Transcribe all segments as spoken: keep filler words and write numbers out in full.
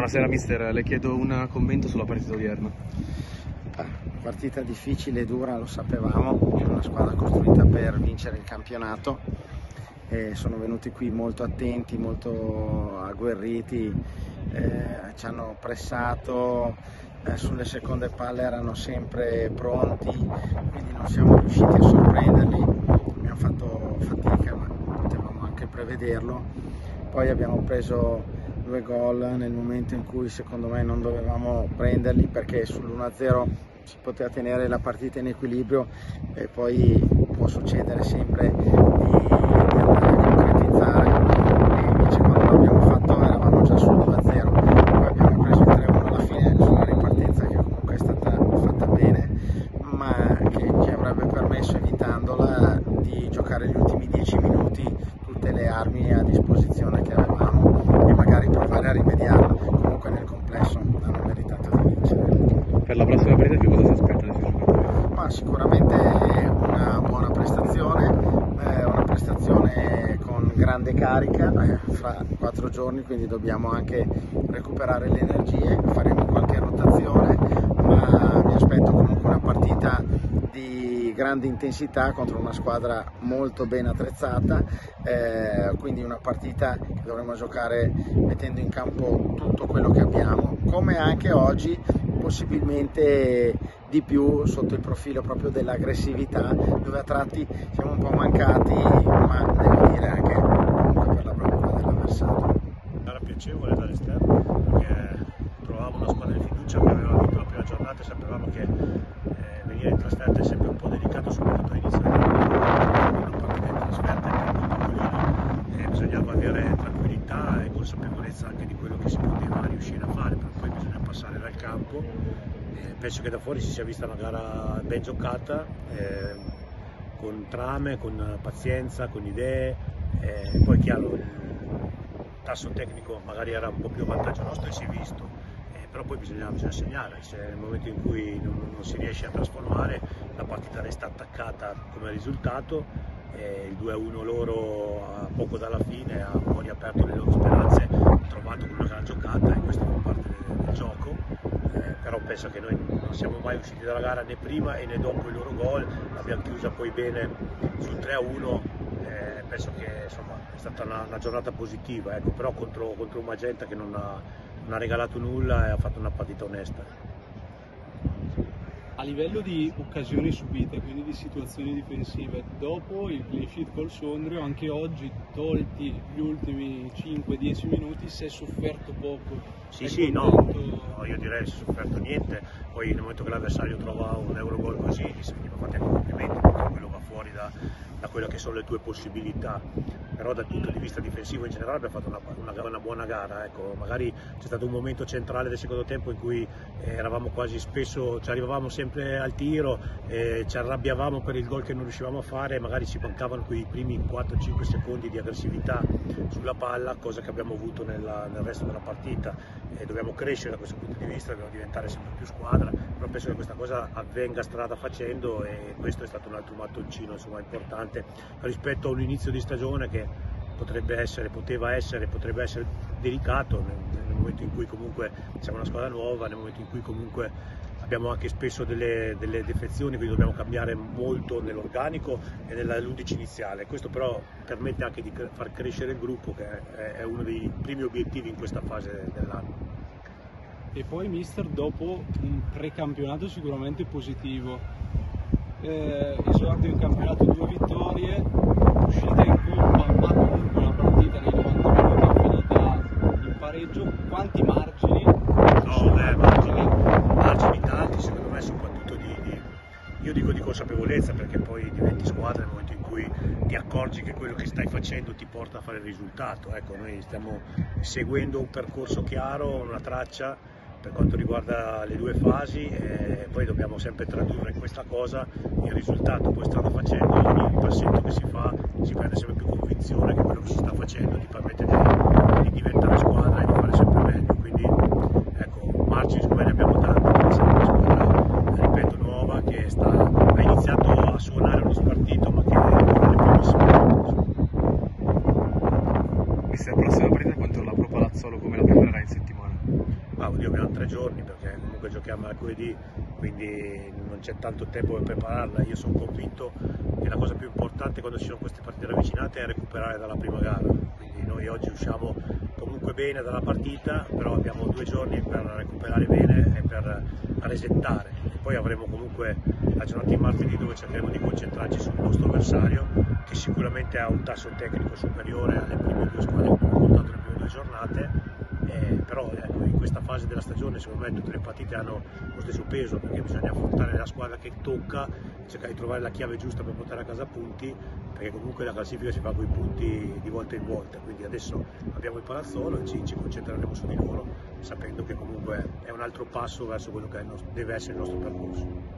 Buonasera mister, le chiedo un commento sulla partita odierna. Partita difficile e dura, lo sapevamo, è una squadra costruita per vincere il campionato e sono venuti qui molto attenti, molto agguerriti, eh, ci hanno pressato, eh, sulle seconde palle erano sempre pronti, quindi non siamo riusciti a sorprenderli, abbiamo fatto fatica ma potevamo anche prevederlo. Poi abbiamo preso due gol nel momento in cui secondo me non dovevamo prenderli, perché sull'uno a zero si poteva tenere la partita in equilibrio e poi può succedere sempre di, di andare a concretizzare, e invece quando l'abbiamo fatto eravamo già sul due a zero, poi abbiamo preso il tre a uno alla fine sulla ripartenza, che comunque è stata fatta bene ma che ci avrebbe permesso, evitandola, di giocare gli ultimi dieci minuti tutte le armi a disposizione che avevamo e magari provare a rimediarlo. Comunque nel complesso hanno meritato di vincere. Per la prossima partita che cosa si aspetta dai suoi giocatori? Ma sicuramente una buona prestazione, eh, una prestazione con grande carica, eh, fra quattro giorni, quindi dobbiamo anche recuperare le energie, faremo qualche rotazione, ma mi aspetto comunque una partita di grande intensità contro una squadra molto ben attrezzata, eh, quindi una partita che dovremo giocare mettendo in campo tutto quello che abbiamo, come anche oggi, possibilmente di più sotto il profilo proprio dell'aggressività, dove a tratti siamo un po' mancati, ma devo dire anche comunque per la bravura dell'avversario. Era piacevole dall'esterno perché trovavamo una squadra di fiducia che aveva vinto la prima giornata e sapevamo che eh, venire in trasferta è sempre un po' delicato, soprattutto all'inizio della una partita in trasferta è molto piccolino e bisognava avere tranquillità e consapevolezza anche di quello che si poteva riuscire a fare, per poi bisogna passare dal campo. Eh, penso che da fuori si sia vista una gara ben giocata, eh, con trame, con pazienza, con idee, eh, poi chiaro il tasso tecnico magari era un po' più a vantaggio nostro e si è visto, eh, però poi bisogna, bisogna segnare, se nel momento in cui non, non si riesce a trasformare la partita resta attaccata come risultato, eh, il due a uno loro a poco dalla fine ha un po' riaperto le loro speranze, ha trovato con una gran giocata e questo fa parte del, del gioco, eh, però penso che noi non siamo mai usciti dalla gara né prima e né dopo il loro gol, l'abbiamo chiusa poi bene sul tre a uno, eh, penso che insomma è stata una, una giornata positiva, ecco, però contro, contro un Magenta che non ha, non ha regalato nulla e ha fatto una partita onesta. A livello di occasioni subite, quindi di situazioni difensive, dopo il clean sheet col Sondrio, anche oggi, tolti gli ultimi cinque dieci minuti, si è sofferto poco. Sì, sì, no, no, io direi che si è sofferto niente, poi nel momento che l'avversario trova un Eurogol così gli va fate anche complimenti, perché quello va fuori da, da quelle che sono le tue possibilità, però dal punto di vista difensivo in generale abbiamo fatto una, una, una buona gara, ecco, magari c'è stato un momento centrale del secondo tempo in cui eh, eravamo quasi spesso, ci arrivavamo sempre al tiro, eh, ci arrabbiavamo per il gol che non riuscivamo a fare, magari ci mancavano quei primi quattro cinque secondi di aggressività sulla palla, cosa che abbiamo avuto nella, nel resto della partita. E dobbiamo crescere da questo punto di vista, dobbiamo diventare sempre più squadra, però penso che questa cosa avvenga strada facendo e questo è stato un altro mattoncino insomma, importante rispetto a un inizio di stagione che potrebbe essere, poteva essere, potrebbe essere delicato nel, nel momento in cui comunque siamo una squadra nuova, nel momento in cui comunque abbiamo anche spesso delle, delle defezioni, quindi dobbiamo cambiare molto nell'organico e nell'undici iniziale. Questo però permette anche di far crescere il gruppo, che è, è uno dei primi obiettivi in questa fase dell'anno. E poi mister, dopo un precampionato sicuramente positivo, eh, esordio in campionato, due vittorie, uscita in Coppa, ma comunque una partita nei novanta minuti è finita in pareggio, quanti margini? No, beh, margini, margini tanti, secondo me soprattutto di, di, io dico di consapevolezza, perché poi diventi squadra nel momento in cui ti accorgi che quello che stai facendo ti porta a fare il risultato. Ecco, noi stiamo seguendo un percorso chiaro, una traccia per quanto riguarda le due fasi e poi dobbiamo sempre tradurre questa cosa in risultato, poi strada facendo ogni passetto che si fa si prende sempre più convinzione che quello che si sta facendo ti permette di, di diventare squadra e di fare sempre meglio, quindi ecco, margini secondo me ne abbiamo tanti, perché siamo una squadra, ripeto, nuova che sta, ha iniziato a suonare uno spartito ma che è nelle primissime punte. Questa è la prossima partita contro la Pro Palazzolo, come la preparerà in settimana? tre giorni, perché comunque giochiamo mercoledì, quindi non c'è tanto tempo per prepararla. Io sono convinto che la cosa più importante quando ci sono queste partite ravvicinate è recuperare dalla prima gara, quindi noi oggi usciamo comunque bene dalla partita, però abbiamo due giorni per recuperare bene e per resettare, e poi avremo comunque la giornata di martedì dove cercheremo di concentrarci sul nostro avversario, che sicuramente ha un tasso tecnico superiore alle prime due squadre che abbiamo affrontato nelle prime due giornate. Eh, però ecco, in questa fase della stagione secondo me tutte le partite hanno lo stesso peso, perché bisogna affrontare la squadra che tocca, cercare di trovare la chiave giusta per portare a casa punti, perché comunque la classifica si fa con i punti di volta in volta. Quindi adesso abbiamo il Palazzolo e ci, ci concentreremo su di loro, sapendo che comunque è un altro passo verso quello che è il nostro, deve essere il nostro percorso.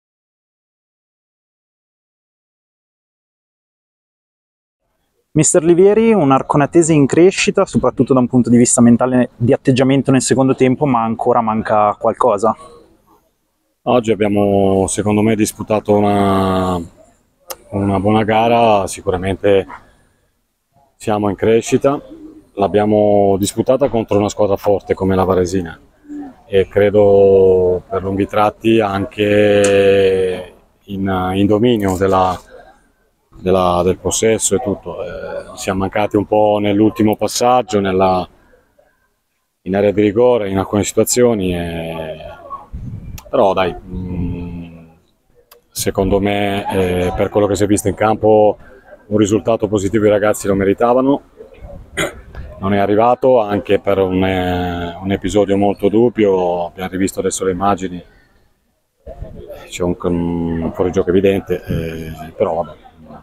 Mister Livieri, un arconatese in crescita, soprattutto da un punto di vista mentale, di atteggiamento nel secondo tempo, ma ancora manca qualcosa? Oggi abbiamo, secondo me, disputato una, una buona gara, sicuramente siamo in crescita, l'abbiamo disputata contro una squadra forte come la Varesina e credo per lunghi tratti anche in, in dominio della Della, del possesso e tutto. Eh, siamo mancati un po' nell'ultimo passaggio, nella, in area di rigore, in alcune situazioni, e, però dai, mh, secondo me eh, per quello che si è visto in campo un risultato positivo i ragazzi lo meritavano, non è arrivato anche per un, eh, un episodio molto dubbio, abbiamo rivisto adesso le immagini, c'è un, un fuorigioco evidente, eh, però vabbè.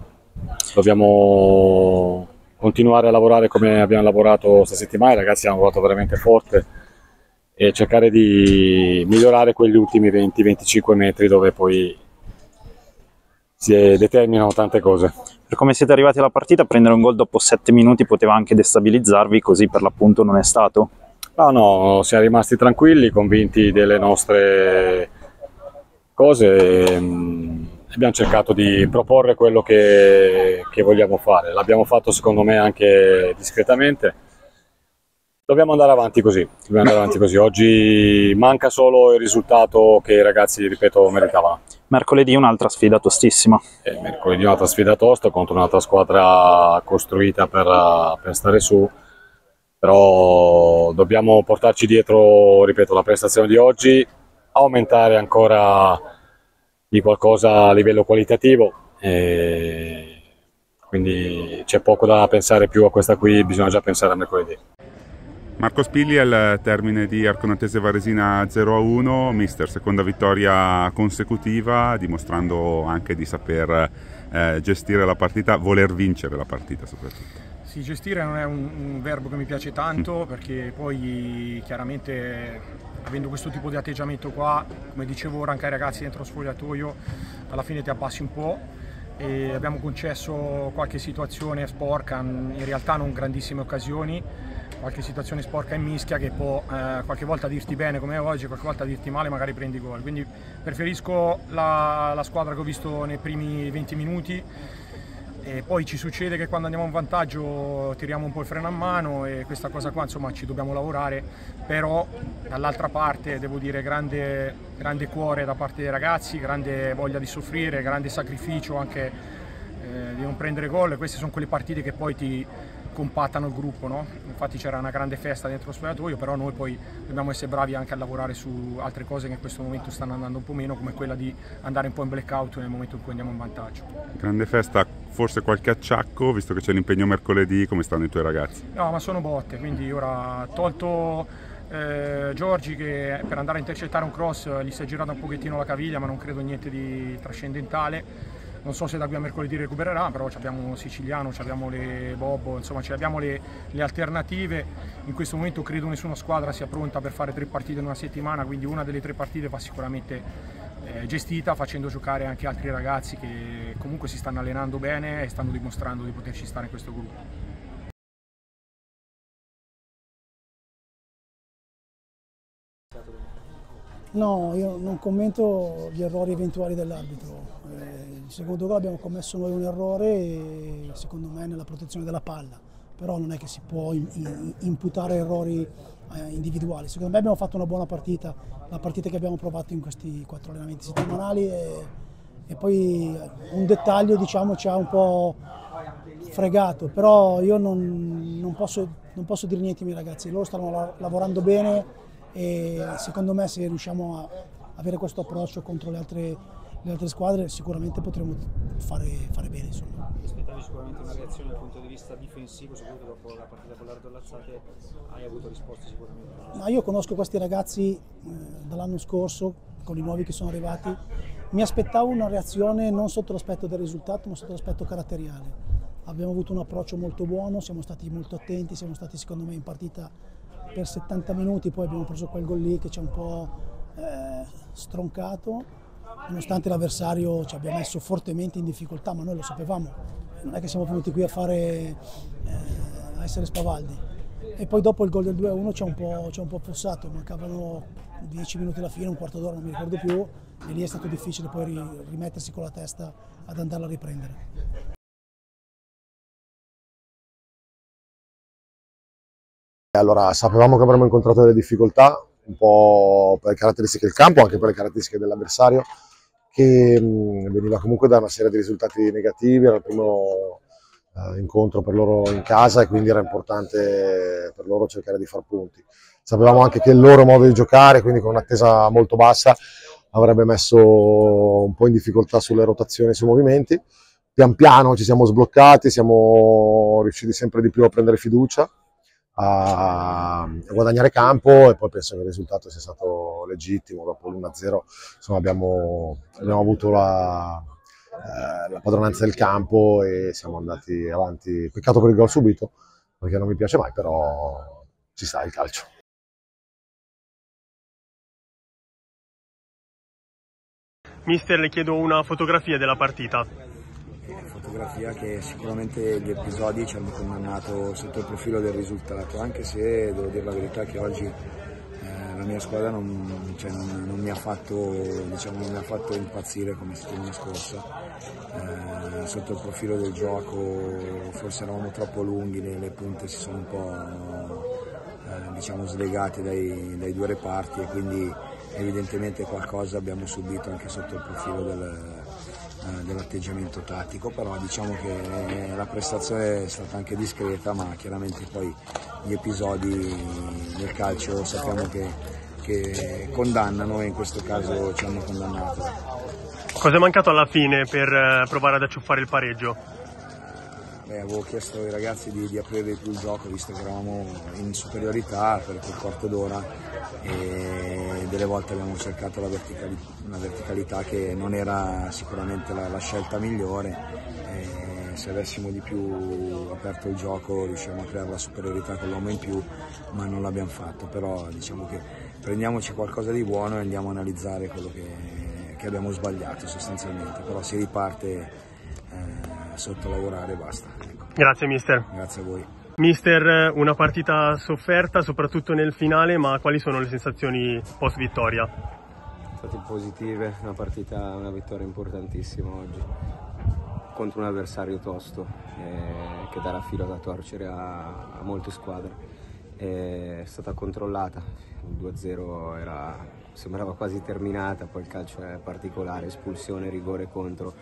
Dobbiamo continuare a lavorare come abbiamo lavorato questa settimana, i ragazzi hanno lavorato veramente forte e cercare di migliorare quegli ultimi venti venticinque metri dove poi si determinano tante cose. Per come siete arrivati alla partita, prendere un gol dopo sette minuti poteva anche destabilizzarvi, così per l'appunto non è stato? No, no, siamo rimasti tranquilli, convinti delle nostre cose. Abbiamo cercato di proporre quello che, che vogliamo fare, l'abbiamo fatto secondo me anche discretamente, dobbiamo andare avanti così, dobbiamo andare avanti così. Oggi manca solo il risultato che i ragazzi, ripeto, meritavano. Mercoledì un'altra sfida tostissima. E mercoledì un'altra sfida tosta contro un'altra squadra costruita per, per stare su, però dobbiamo portarci dietro, ripeto, la prestazione di oggi, aumentare ancora di qualcosa a livello qualitativo, e quindi c'è poco da pensare più a questa qui, bisogna già pensare a mercoledì. Marco Spilli al termine di Arconatese Varesina zero a uno, mister, seconda vittoria consecutiva, dimostrando anche di saper eh, gestire la partita, voler vincere la partita soprattutto. Sì, gestire non è un, un verbo che mi piace tanto, perché poi chiaramente avendo questo tipo di atteggiamento qua, come dicevo ora anche ai ragazzi dentro lo spogliatoio, alla fine ti abbassi un po', e abbiamo concesso qualche situazione sporca, in realtà non grandissime occasioni, qualche situazione sporca in mischia che può eh, qualche volta dirti bene come oggi, qualche volta dirti male, magari prendi gol. Quindi preferisco la, la squadra che ho visto nei primi venti minuti, e poi ci succede che quando andiamo in vantaggio tiriamo un po' il freno a mano, e questa cosa qua insomma ci dobbiamo lavorare, però dall'altra parte devo dire grande, grande cuore da parte dei ragazzi, grande voglia di soffrire, grande sacrificio anche eh, di non prendere gol, e queste sono quelle partite che poi ti compattano il gruppo, no? Infatti c'era una grande festa dentro lo spogliatoio, però noi poi dobbiamo essere bravi anche a lavorare su altre cose che in questo momento stanno andando un po' meno, come quella di andare un po' in blackout nel momento in cui andiamo in vantaggio. Grande festa, forse qualche acciacco, visto che c'è l'impegno mercoledì, come stanno i tuoi ragazzi? No, ma sono botte, quindi ora tolto eh, Giorgi che per andare a intercettare un cross gli si è girata un pochettino la caviglia, ma non credo niente di trascendentale. Non so se da qui a mercoledì recupererà, però abbiamo Siciliano, abbiamo le Bobbo, insomma abbiamo le, le alternative. In questo momento credo nessuna squadra sia pronta per fare tre partite in una settimana, quindi una delle tre partite va sicuramente eh, gestita, facendo giocare anche altri ragazzi che comunque si stanno allenando bene e stanno dimostrando di poterci stare in questo gruppo. No, io non commento gli errori eventuali dell'arbitro. Eh, il secondo gol abbiamo commesso noi un errore, e secondo me, nella protezione della palla. però non è che si può in, in, imputare errori eh, individuali. Secondo me abbiamo fatto una buona partita, la partita che abbiamo provato in questi quattro allenamenti settimanali, e, e poi un dettaglio, diciamo, ci ha un po' fregato, però io non, non, posso, non posso dire niente ai miei ragazzi, loro stanno la, lavorando bene, e secondo me se riusciamo a avere questo approccio contro le altre, le altre squadre sicuramente potremo fare, fare bene. Insomma. Aspettavi sicuramente una reazione dal punto di vista difensivo, soprattutto dopo la partita con l'Ardo Lazzate, hai avuto risposte sicuramente. Ma io conosco questi ragazzi eh, dall'anno scorso, con i nuovi che sono arrivati, mi aspettavo una reazione non sotto l'aspetto del risultato ma sotto l'aspetto caratteriale. Abbiamo avuto un approccio molto buono, siamo stati molto attenti, siamo stati secondo me in partita per settanta minuti, poi abbiamo preso quel gol lì che ci ha un po' eh, stroncato, nonostante l'avversario ci abbia messo fortemente in difficoltà, ma noi lo sapevamo, non è che siamo venuti qui a fare eh, a essere spavaldi. E poi dopo il gol del due a uno ci ha un po', ci ha un po' affossato, mancavano dieci minuti alla fine, un quarto d'ora, non mi ricordo più, e lì è stato difficile poi rimettersi con la testa ad andarla a riprendere. Allora, sapevamo che avremmo incontrato delle difficoltà, un po' per le caratteristiche del campo, anche per le caratteristiche dell'avversario, che mh, veniva comunque da una serie di risultati negativi, era il primo eh, incontro per loro in casa e quindi era importante per loro cercare di far punti. Sapevamo anche che il loro modo di giocare, quindi con un'attesa molto bassa, avrebbe messo un po' in difficoltà sulle rotazioni e sui movimenti. Pian piano ci siamo sbloccati, siamo riusciti sempre di più a prendere fiducia, a guadagnare campo, e poi penso che il risultato sia stato legittimo. Dopo l'uno a zero insomma, abbiamo, abbiamo avuto la, eh, la padronanza del campo e siamo andati avanti. Peccato per il gol subito, perché non mi piace mai, però ci sta il calcio. Mister, le chiedo una fotografia della partita. Fotografia che sicuramente gli episodi ci hanno condannato sotto il profilo del risultato, anche se devo dire la verità che oggi eh, la mia squadra non, cioè non, non, mi ha fatto, diciamo, non mi ha fatto impazzire come settimana scorsa. Eh, sotto il profilo del gioco forse eravamo troppo lunghi, le, le punte si sono un po' eh, diciamo, slegate dai, dai due reparti, e quindi evidentemente qualcosa abbiamo subito anche sotto il profilo del dell'atteggiamento tattico, però diciamo che la prestazione è stata anche discreta, ma chiaramente poi gli episodi del calcio sappiamo che, che condannano, e in questo caso ci hanno condannato. Cosa è mancato alla fine per provare ad acciuffare il pareggio? Beh, avevo chiesto ai ragazzi di, di aprire di più il gioco, visto che eravamo in superiorità per quel quarto d'ora, e delle volte abbiamo cercato la verticalità, una verticalità che non era sicuramente la, la scelta migliore, e se avessimo di più aperto il gioco riusciamo a creare la superiorità con l'uomo in più, ma non l'abbiamo fatto. Però diciamo che prendiamoci qualcosa di buono e andiamo a analizzare quello che, che abbiamo sbagliato sostanzialmente, però si riparte eh, sotto lavorare e basta. Ecco. Grazie mister. Grazie a voi. Mister, una partita sofferta soprattutto nel finale, ma quali sono le sensazioni post vittoria? State positive, una partita, una vittoria importantissima oggi contro un avversario tosto eh, che darà filo da torcere a, a molte squadre. È stata controllata, il due a zero era, sembrava quasi terminata, poi il calcio è particolare, espulsione, rigore contro.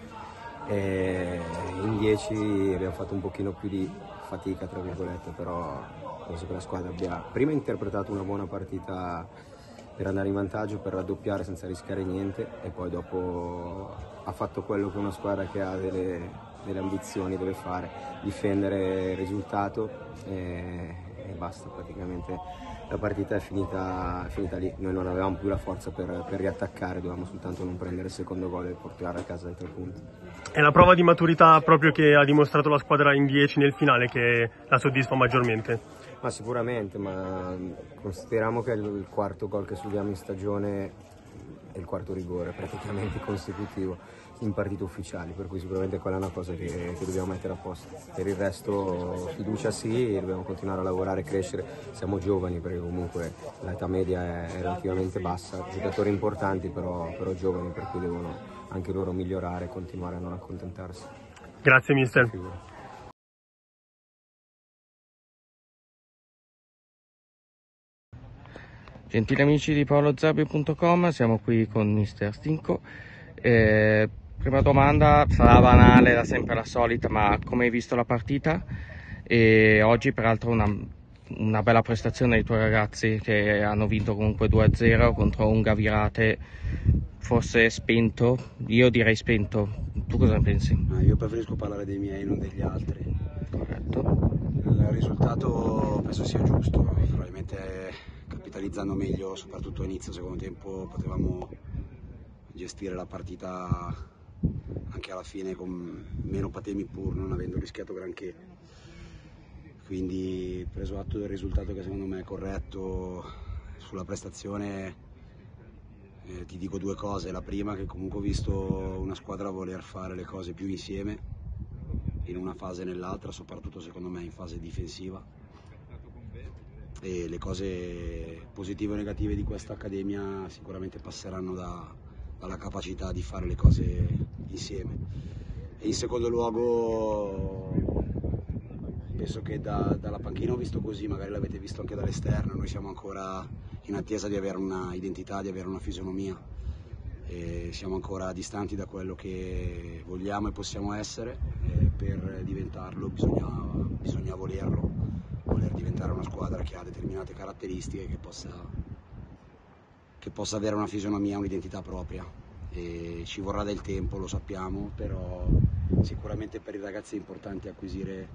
E in dieci abbiamo fatto un pochino più di fatica, tra virgolette, però penso che la squadra abbia prima interpretato una buona partita per andare in vantaggio, per raddoppiare senza rischiare niente, e poi dopo ha fatto quello che una squadra che ha delle, delle ambizioni deve fare, difendere il risultato e, e basta. Praticamente la partita è finita, è finita lì, noi non avevamo più la forza per, per riattaccare, dovevamo soltanto non prendere il secondo gol e portare a casa i tre punti. È la prova di maturità proprio che ha dimostrato la squadra in dieci nel finale che la soddisfa maggiormente? Ma sicuramente, ma consideriamo che il quarto gol che subiamo in stagione è il quarto rigore praticamente consecutivo in partite ufficiali, per cui sicuramente quella è una cosa che, che dobbiamo mettere a posto. Per il resto fiducia sì, dobbiamo continuare a lavorare e crescere, siamo giovani perché comunque l'età media è relativamente bassa, giocatori importanti però, però giovani, per cui devono anche loro migliorare e continuare a non accontentarsi. Grazie mister. Gentili amici di paolo zerbi punto com, siamo qui con mister Stinco. Eh, prima domanda, sarà banale, da sempre la solita, ma come hai visto la partita? E oggi peraltro una, una bella prestazione dei tuoi ragazzi che hanno vinto comunque due a zero contro un Gavirate forse spento, io direi spento. Tu cosa ne pensi? Ah, io preferisco parlare dei miei, non degli altri. Corretto. Il risultato penso sia giusto, probabilmente capitalizzando meglio, soprattutto a inizio secondo tempo potevamo gestire la partita anche alla fine con meno patemi pur non avendo rischiato granché, quindi preso atto del risultato che secondo me è corretto sulla prestazione, eh, ti dico due cose. La prima, che comunque ho visto una squadra voler fare le cose più insieme in una fase e nell'altra, soprattutto secondo me in fase difensiva, e le cose positive o negative di questa accademia sicuramente passeranno da, dalla capacità di fare le cose insieme. E in secondo luogo penso che da, dalla panchina ho visto così, magari l'avete visto anche dall'esterno, noi siamo ancora in attesa di avere una identità, di avere una fisionomia, e siamo ancora distanti da quello che vogliamo e possiamo essere, e per diventarlo bisogna, bisogna volerlo. Voler diventare una squadra che ha determinate caratteristiche, che possa, che possa avere una fisionomia, un'identità propria, e ci vorrà del tempo, lo sappiamo, però sicuramente per i ragazzi è importante acquisire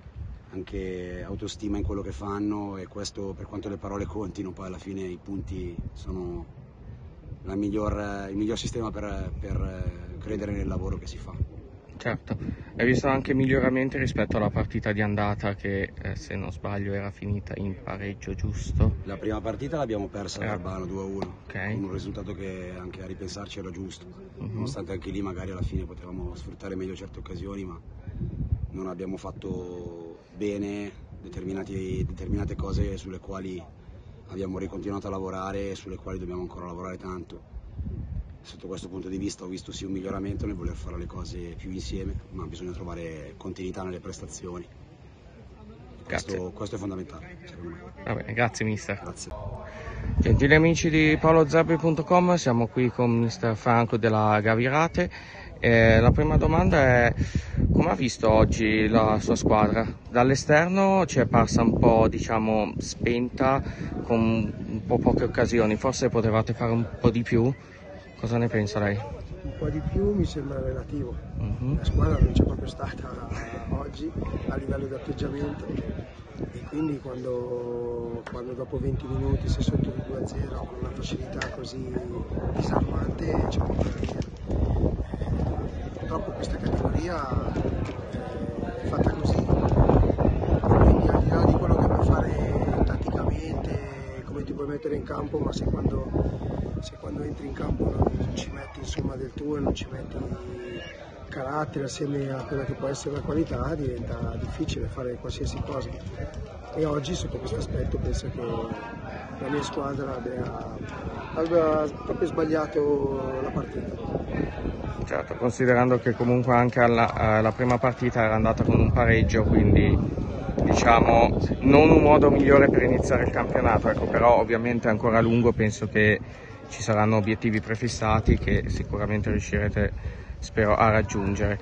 anche autostima in quello che fanno, e questo, per quanto le parole contino, poi alla fine i punti sono la miglior, il miglior sistema per, per credere nel lavoro che si fa. Certo, hai visto anche miglioramenti rispetto alla partita di andata che, eh, se non sbaglio, era finita in pareggio, giusto? La prima partita l'abbiamo persa a Verbano due a uno, okay. Con un risultato che anche a ripensarci era giusto, uh-huh. Nonostante anche lì magari alla fine potevamo sfruttare meglio certe occasioni, ma non abbiamo fatto bene determinate cose sulle quali abbiamo ricontinuato a lavorare e sulle quali dobbiamo ancora lavorare tanto. Sotto questo punto di vista ho visto sì un miglioramento nel voler fare le cose più insieme, ma bisogna trovare continuità nelle prestazioni. Questo, questo è fondamentale, secondo me. Va bene, grazie mister. Grazie. Gentili amici di paolo zerbi punto com, siamo qui con mister Franco della Gavirate. Eh, la prima domanda è: come ha visto oggi la sua squadra? Dall'esterno ci è parsa un po', diciamo, spenta, con un po' poche occasioni, forse potevate fare un po' di più? Cosa ne pensa lei? Un po' di più mi sembra relativo. Uh-huh. La squadra non c'è proprio stata oggi a livello di atteggiamento, e quindi quando, quando dopo venti minuti sei sotto di due a zero con una facilità così disarmante c'è un po' da dire. Eh, purtroppo questa categoria eh, è fatta così, e quindi al di là di quello che puoi fare tatticamente, come ti puoi mettere in campo, ma se quando se quando entri in campo non ci metti insomma del tuo e non ci metti carattere assieme a quella che può essere la qualità, diventa difficile fare qualsiasi cosa. E oggi sotto questo aspetto penso che la mia squadra abbia, abbia proprio sbagliato la partita. Certo, considerando che comunque anche alla, la prima partita era andata con un pareggio, quindi diciamo non un modo migliore per iniziare il campionato, ecco, però ovviamente è ancora lungo, penso che ci saranno obiettivi prefissati che sicuramente riuscirete, spero, a raggiungere.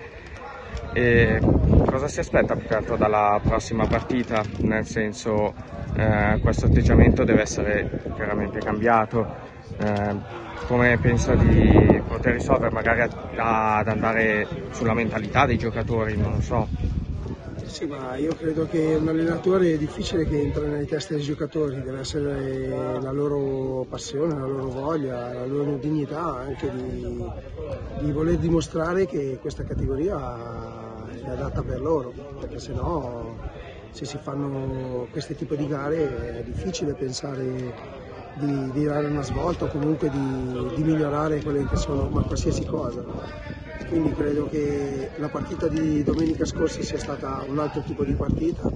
E cosa si aspetta più che altro dalla prossima partita? Nel senso, eh, questo atteggiamento deve essere chiaramente cambiato. Eh, come pensa di poter risolvere, magari ad andare sulla mentalità dei giocatori, non lo so. Sì, ma io credo che un allenatore è difficile che entra nelle teste dei giocatori, deve essere la loro passione, la loro voglia, la loro dignità anche di, di voler dimostrare che questa categoria è adatta per loro, perché sennò se si fanno questi tipi di gare è difficile pensare di, di dare una svolta o comunque di, di migliorare quelle che sono, ma qualsiasi cosa. Quindi credo che la partita di domenica scorsa sia stata un altro tipo di partita,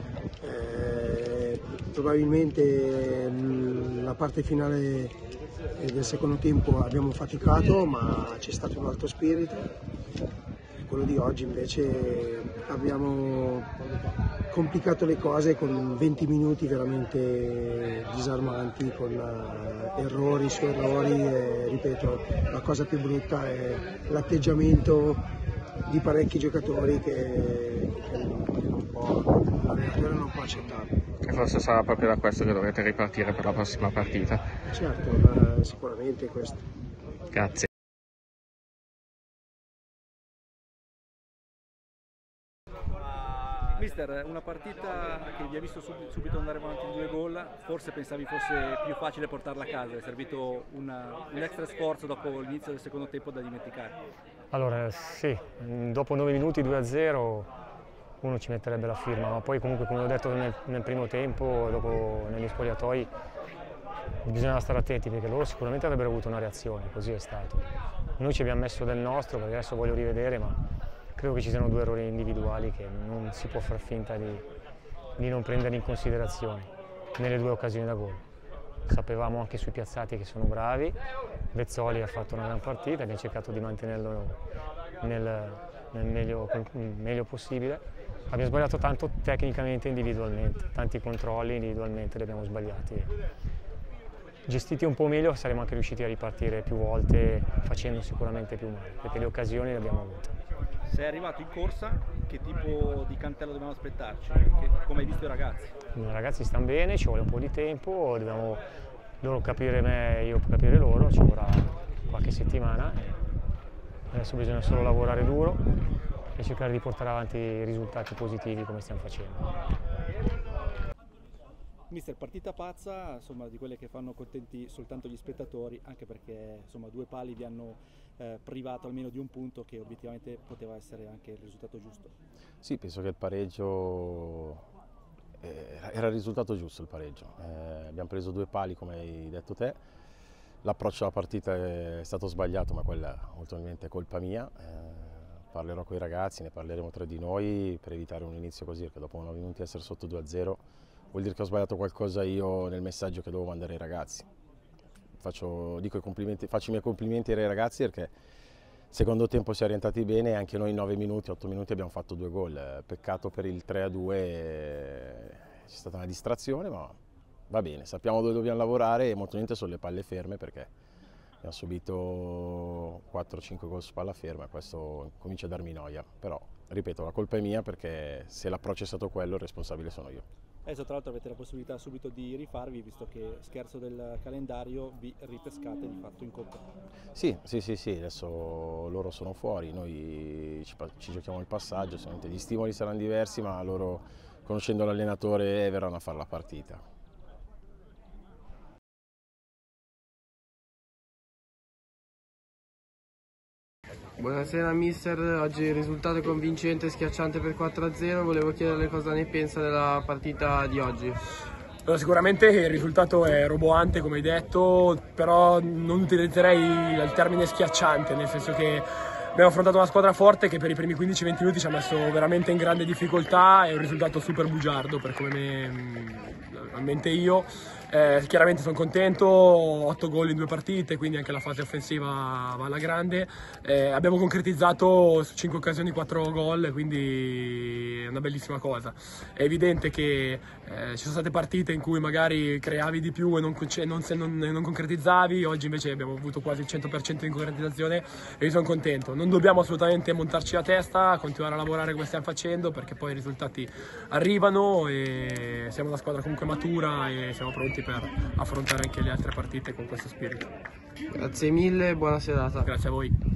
eh, probabilmente la parte finale del secondo tempo abbiamo faticato, ma c'è stato un alto spirito, quello di oggi invece abbiamo complicato le cose con venti minuti veramente disarmanti, con uh, errori su errori e ripeto, la cosa più brutta è l'atteggiamento di parecchi giocatori che, che non può, l'allenatore non può accettare. E forse sarà proprio da questo che dovrete ripartire per la prossima partita. Certo, ma sicuramente questo. Grazie. Mister, una partita che vi ha visto subito andare avanti in due gol, forse pensavi fosse più facile portarla a casa, è servito una, un extra sforzo dopo l'inizio del secondo tempo da dimenticare? Allora sì, dopo nove minuti due a zero uno ci metterebbe la firma, ma poi comunque come ho detto nel, nel primo tempo, dopo negli spogliatoi, bisogna stare attenti perché loro sicuramente avrebbero avuto una reazione, così è stato. Noi ci abbiamo messo del nostro, perché adesso voglio rivedere, ma credo che ci siano due errori individuali che non si può far finta di, di non prendere in considerazione nelle due occasioni da gol. Sapevamo anche sui piazzati che sono bravi, Vezzoli ha fatto una gran partita, abbiamo cercato di mantenerlo nel, nel meglio, meglio possibile. Abbiamo sbagliato tanto tecnicamente e individualmente, tanti controlli individualmente li abbiamo sbagliati. Gestiti un po' meglio saremmo anche riusciti a ripartire più volte facendo sicuramente più male, perché le occasioni le abbiamo avute. Sei arrivato in corsa, che tipo di cantello dobbiamo aspettarci? Come hai visto i ragazzi? I ragazzi stanno bene, ci vuole un po' di tempo, dobbiamo loro capire me, io capire loro, ci vorrà qualche settimana. Adesso bisogna solo lavorare duro e cercare di portare avanti risultati positivi come stiamo facendo. Mister, partita pazza, insomma, di quelle che fanno contenti soltanto gli spettatori, anche perché insomma, due pali vi hanno eh, privato almeno di un punto che obiettivamente poteva essere anche il risultato giusto. Sì, penso che il pareggio eh, era il risultato giusto, il pareggio. Eh, abbiamo preso due pali come hai detto te, l'approccio alla partita è stato sbagliato, ma quella molto probabilmente è colpa mia. Eh, parlerò con i ragazzi, ne parleremo tra di noi per evitare un inizio così, perché dopo nove minuti essere sotto due a zero vuol dire che ho sbagliato qualcosa io nel messaggio che dovevo mandare ai ragazzi. Faccio, dico i complimenti, faccio i miei complimenti ai ragazzi perché secondo tempo si è orientati bene e anche noi in nove minuti, otto minuti abbiamo fatto due gol. Peccato per il tre a due, c'è stata una distrazione, ma va bene, sappiamo dove dobbiamo lavorare e molto niente sono le palle ferme perché abbiamo subito quattro cinque gol su palla ferma e questo comincia a darmi noia. Però, ripeto, la colpa è mia perché se l'approccio è stato quello, il responsabile sono io. Adesso tra l'altro avete la possibilità subito di rifarvi, visto che scherzo del calendario vi ripescate di fatto in Coppa. Sì, sì, sì, sì, adesso loro sono fuori, noi ci, ci giochiamo il passaggio, gli stimoli saranno diversi, ma loro, conoscendo l'allenatore, verranno a fare la partita. Buonasera mister, oggi il risultato è convincente e schiacciante per quattro a zero, volevo chiederle cosa ne pensa della partita di oggi. Allora, sicuramente il risultato è roboante come hai detto, però non utilizzerei il termine schiacciante, nel senso che abbiamo affrontato una squadra forte che per i primi quindici venti minuti ci ha messo veramente in grande difficoltà, è un risultato super bugiardo per come me, mente io. Eh, chiaramente sono contento, otto gol in due partite, quindi anche la fase offensiva va alla grande. Eh, abbiamo concretizzato su cinque occasioni quattro gol, quindi è una bellissima cosa. È evidente che eh, ci sono state partite in cui magari creavi di più e non, non, non, non concretizzavi, oggi invece abbiamo avuto quasi il cento per cento di concretizzazione e io sono contento. Non dobbiamo assolutamente montarci la testa, continuare a lavorare come stiamo facendo perché poi i risultati arrivano e siamo una squadra comunque matura e siamo pronti per affrontare anche le altre partite con questo spirito. Grazie mille e buona serata. Grazie a voi.